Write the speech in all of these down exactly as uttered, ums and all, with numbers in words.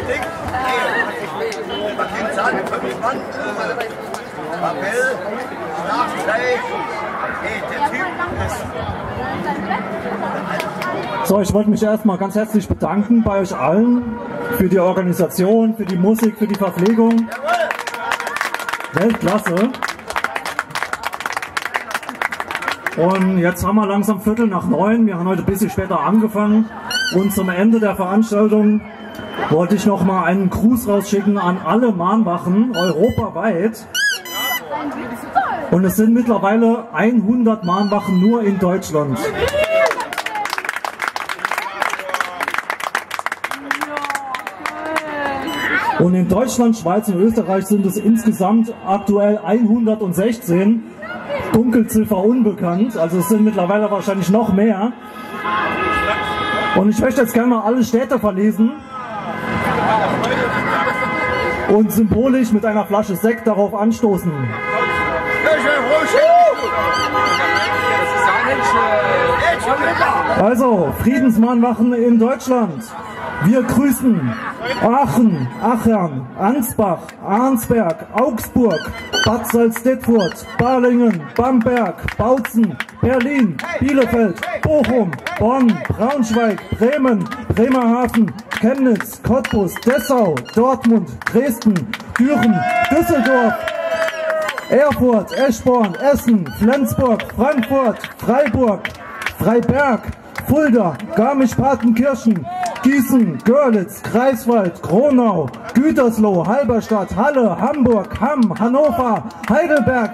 So, ich wollte mich erstmal ganz herzlich bedanken bei euch allen für die Organisation, für die Musik, für die Verpflegung. Weltklasse. Und jetzt haben wir langsam Viertel nach neun. Wir haben heute ein bisschen später angefangen. Und zum Ende der Veranstaltung wollte ich noch mal einen Gruß rausschicken an alle Mahnwachen europaweit. Und es sind mittlerweile hundert Mahnwachen nur in Deutschland. Und in Deutschland, Schweiz und Österreich sind es insgesamt aktuell hundertsechzehn. Dunkelziffer unbekannt, also es sind mittlerweile wahrscheinlich noch mehr. Und ich möchte jetzt gerne mal alle Städte verlesen und symbolisch mit einer Flasche Sekt darauf anstoßen. Also, Friedensmahnwachen in Deutschland. Wir grüßen Aachen, Achern, Ansbach, Arnsberg, Augsburg, Bad Salzdetfurt, Balingen, Bamberg, Bautzen, Berlin, Bielefeld, Bochum, Bonn, Braunschweig, Bremen, Bremerhaven, Chemnitz, Cottbus, Dessau, Dortmund, Dresden, Düren, Düsseldorf, Erfurt, Eschborn, Essen, Flensburg, Frankfurt, Freiburg, Freiberg, Fulda, Garmisch-Partenkirchen, Gießen, Görlitz, Greifswald, Gronau, Gütersloh, Halberstadt, Halle, Hamburg, Hamm, Hannover, Heidelberg,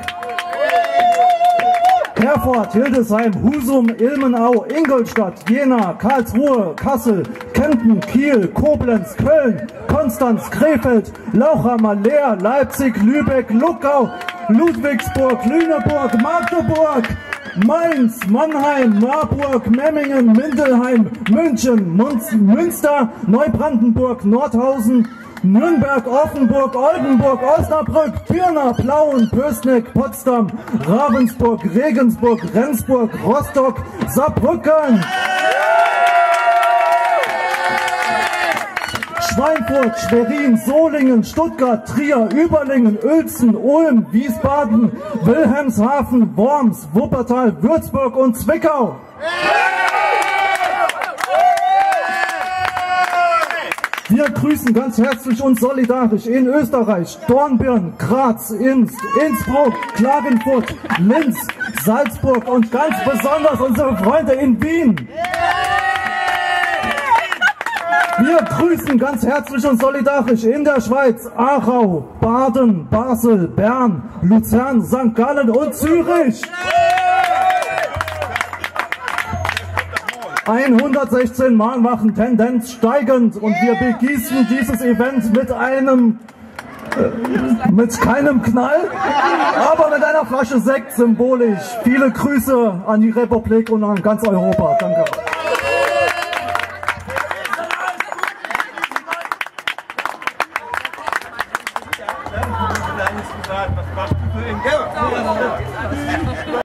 Herford, Hildesheim, Husum, Ilmenau, Ingolstadt, Jena, Karlsruhe, Kassel, Kempten, Kiel, Koblenz, Köln, Konstanz, Krefeld, Lauchhammer, Leer, Leipzig, Lübeck, Luckau, Ludwigsburg, Lüneburg, Magdeburg, Mainz, Mannheim, Marburg, Memmingen, Mindelheim, München, Munz, Münster, Neubrandenburg, Nordhausen, Nürnberg, Offenburg, Oldenburg, Osnabrück, Pirna, Plauen, Pößneck, Potsdam, Ravensburg, Regensburg, Rendsburg, Rostock, Saarbrücken, Schweinfurt, Schwerin, Solingen, Stuttgart, Trier, Überlingen, Uelzen, Ulm, Wiesbaden, Wilhelmshaven, Worms, Wuppertal, Würzburg und Zwickau. Wir grüßen ganz herzlich und solidarisch in Österreich, Dornbirn, Graz, Inst, Innsbruck, Klagenfurt, Linz, Salzburg und ganz besonders unsere Freunde in Wien. Wir grüßen ganz herzlich und solidarisch in der Schweiz, Aarau, Baden, Basel, Bern, Luzern, Sankt Gallen und Zürich. hundertsechzehn Mahnwachen, Tendenz steigend, und wir begießen dieses Event mit einem, äh, mit keinem Knall, aber mit einer Flasche Sekt symbolisch. Viele Grüße an die Republik und an ganz Europa. Danke.